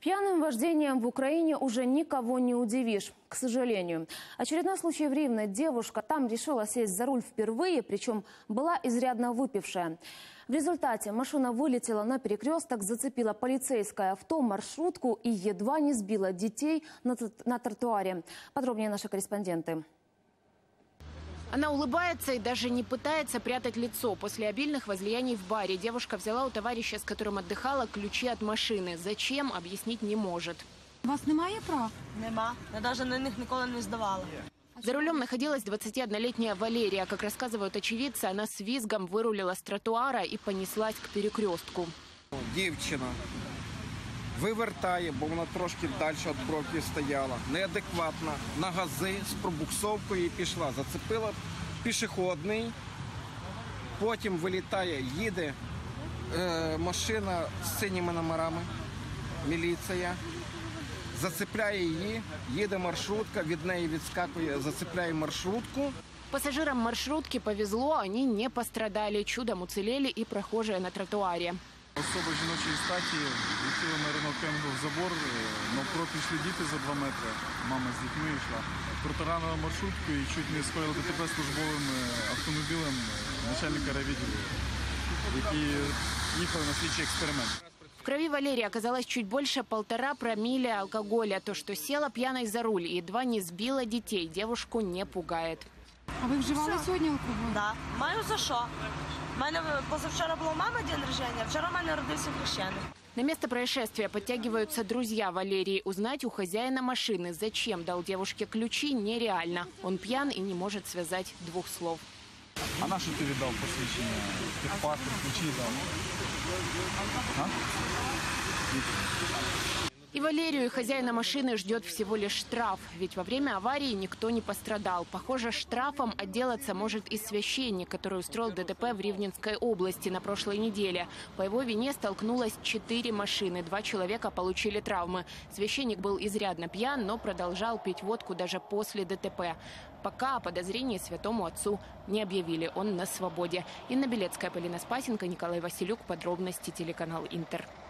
Пьяным вождением в Украине уже никого не удивишь, к сожалению. Очередной случай в Ривне. Девушка там решила сесть за руль впервые, причем была изрядно выпившая. В результате машина вылетела на перекресток, зацепила полицейское авто, маршрутку и едва не сбила детей на тротуаре. Подробнее наши корреспонденты. Она улыбается и даже не пытается прятать лицо. После обильных возлияний в баре девушка взяла у товарища, с которым отдыхала, ключи от машины. Зачем, объяснить не может. У вас немає прав? Нема. Я навіть на них ніколи не здавала. За рулем находилась 21-летняя Валерия. Как рассказывают очевидцы, она с визгом вырулила с тротуара и понеслась к перекрестку. Дівчина вивертає, бо вона трошки далі від бровки стояла. Неадекватна, на гази, з пробуксовкою і пішла. Зацепила пішохідний, потім вилітає, їде машина з синіми номерами, міліція. Зацепляє її, їде маршрутка, від неї відскакує, зацепляє маршрутку. Пассажирам маршрутки повезло, они не пострадали. Чудом уцелели и прохожие на тротуаре. Особа жіночої статі летіла на Рено Кенго в забор, навпроти йшли діти за 2 метри, мама з дітьми йшла. Протаранила маршрутку і чуть не скоїла ДТП службовим автомобілем начальника райвідділу, які їхали на слідчий експеримент. В крови Валерии оказалось чуть больше 1,5 промилле алкоголя. То, что села пьяной за руль и едва не сбила детей, девушку не пугает. А ви вживали сьогодні алкоголь? Так. Маю за що. У мене позавчора була мама день рождения, вчора в мене родився хрещений. На место происшествия подтягиваются друзья Валерии. Узнать у хозяина машины, зачем дал девушке ключи, нереально. Он пьян и не может связать 2 слов. А на що ти віддав посвідчення? Техпаспорт, ключі дав? А? И Валерию, и хозяина машины ждет всего лишь штраф. Ведь во время аварии никто не пострадал. Похоже, штрафом отделаться может и священник, который устроил ДТП в Ривненской области на прошлой неделе. По его вине столкнулось 4 машины. 2 человека получили травмы. Священник был изрядно пьян, но продолжал пить водку даже после ДТП. Пока о подозрении святому отцу не объявили. Он на свободе. Инна Белецкая, Полина Спасенко, Николай Василюк. Подробности телеканал Интер.